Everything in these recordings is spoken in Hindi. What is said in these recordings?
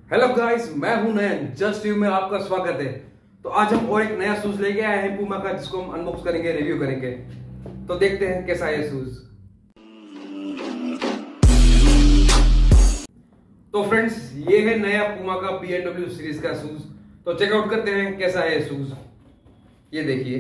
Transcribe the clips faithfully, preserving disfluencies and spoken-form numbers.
हेलो गाइस, मैं हूं नयन। जस्ट यू में आपका स्वागत है। तो आज हम और एक नया शूज लेके आए हैं पूमा का, जिसको हम अनबॉक्स करेंगे, रिव्यू करेंगे। तो देखते हैं कैसा है शूज। तो फ्रेंड्स, ये है नया पूमा का बी एम डब्ल्यू सीरीज का शूज। तो चेकआउट करते हैं कैसा है शूज। ये देखिए,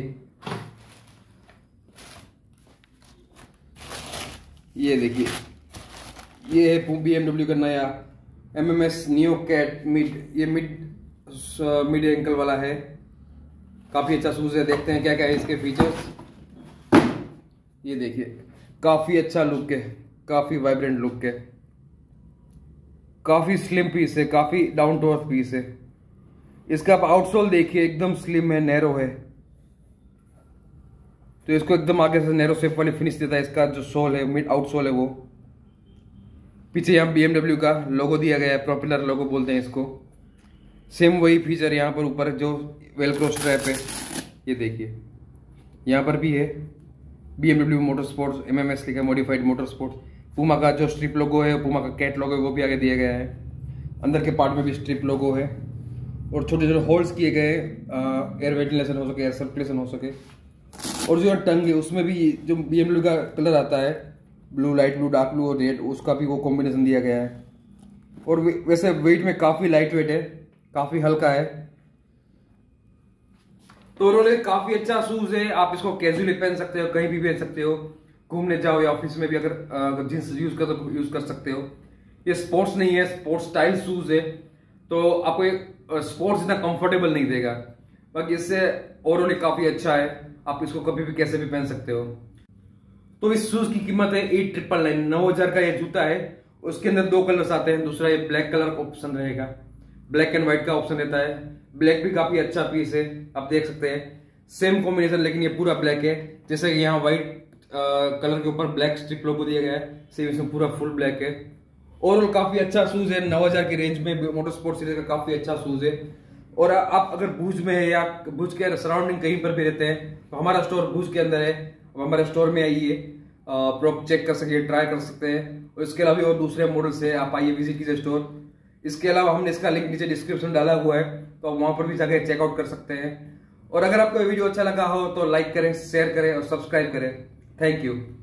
ये देखिए, ये है बी एम डब्ल्यू का नया M M S neo cat mid. ये मिड मिड एंकल वाला है। काफी अच्छा शूज है। देखते हैं क्या क्या है इसके फीचर्स। ये देखिए, काफी अच्छा लुक है, काफी वाइब्रेंट लुक है, काफी स्लिम पीस है, काफी डाउन टू अर्थ पीस है। इसका आप आउटसोल देखिए, एकदम स्लिम है, नैरो है। तो इसको एकदम आगे से नैरो शेप वाली फिनिश देता है। इसका जो सोल है, मिड आउटसोल है, वो पीछे यहाँ बी एम डब्ल्यू का लोगो दिया गया है, पॉपुलर लोगो बोलते हैं इसको। सेम वही फीचर यहाँ पर ऊपर जो वेलक्रो स्ट्रैप है, ये देखिए, यहाँ पर भी है B M W motor sports, M M S लिखा है, मॉडिफाइड मोटर स्पोर्ट्स। पूमा का जो स्ट्रिप लोगो है, पूमा का कैट लोगो है, वो भी आगे दिया गया है। अंदर के पार्ट में भी स्ट्रिप लोगो है और छोटे छोटे होल्स किए गए, एयर वेंटिलेशन हो सके, एयर सर्कुलेशन हो सके। और जो टंग है, उसमें भी जो बी एम डब्ल्यू का कलर आता है, blue, light blue, dark blue और रेड, उसका भी वो कॉम्बिनेशन दिया गया है। और वैसे वेट में काफी लाइट वेट है, काफी हल्का है। तो उन्होंने काफी अच्छा शूज है। आप इसको कैजुअली पहन सकते हो, कहीं भी पहन सकते हो, घूमने जाओ या ऑफिस में भी अगर जींस यूज कर तो यूज कर सकते हो। ये स्पोर्ट्स नहीं है, स्पोर्ट्स स्टाइल शूज है। तो आपको स्पोर्ट्स इतना कंफर्टेबल नहीं देगा, बाकी इससे ओवरऑल काफी अच्छा है। आप इसको कभी भी कैसे भी पहन सकते हो। तो इस शूज की कीमत है एट ट्रिपल नाइन, नौ हजार का ये जूता है। उसके अंदर दो कलर्स आते हैं। दूसरा ये ब्लैक कलर का ऑप्शन रहेगा, ब्लैक एंड व्हाइट का ऑप्शन रहता है। ब्लैक भी काफी अच्छा पीस है, आप देख सकते हैं, सेम कॉम्बिनेशन, लेकिन ये पूरा ब्लैक है। जैसे कि यहाँ व्हाइट कलर के ऊपर ब्लैक स्ट्रिप लोगो दिया गया है, सेम इसमें पूरा फुल ब्लैक है। ओवरऑल काफी अच्छा शूज है। नौ हजार की रेंज में मोटर स्पोर्ट सीरीज का काफी अच्छा शूज है। और आप अगर भुज में है या भुज के सराउंडिंग कहीं पर भी रहते हैं, तो हमारा स्टोर भुज के अंदर है। हमारे स्टोर में आइए, प्रॉप चेक कर सकते हैं, ट्राई कर सकते हैं। और इसके अलावा और दूसरे मॉडल्स है, आप आइए, विजिट कीजिए स्टोर। इसके अलावा हमने इसका लिंक नीचे डिस्क्रिप्शन डाला हुआ है, तो आप वहां पर भी जाकर चेकआउट कर सकते हैं। और अगर आपको ये वीडियो अच्छा लगा हो तो लाइक करें, शेयर करें और सब्सक्राइब करें। Thank you.